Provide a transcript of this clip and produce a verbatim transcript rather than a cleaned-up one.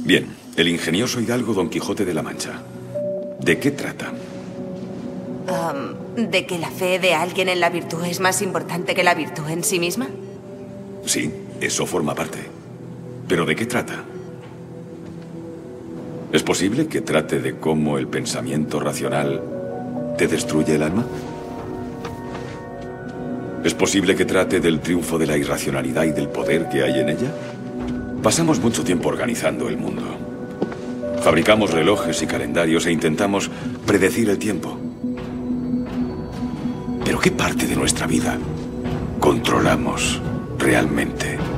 Bien, el ingenioso hidalgo Don Quijote de la Mancha. ¿De qué trata? Um, ¿De que la fe de alguien en la virtud es más importante que la virtud en sí misma? Sí, eso forma parte. ¿Pero de qué trata? ¿Es posible que trate de cómo el pensamiento racional te destruye el alma? ¿Es posible que trate del triunfo de la irracionalidad y del poder que hay en ella? Pasamos mucho tiempo organizando el mundo. Fabricamos relojes y calendarios e intentamos predecir el tiempo. ¿Pero qué parte de nuestra vida controlamos realmente?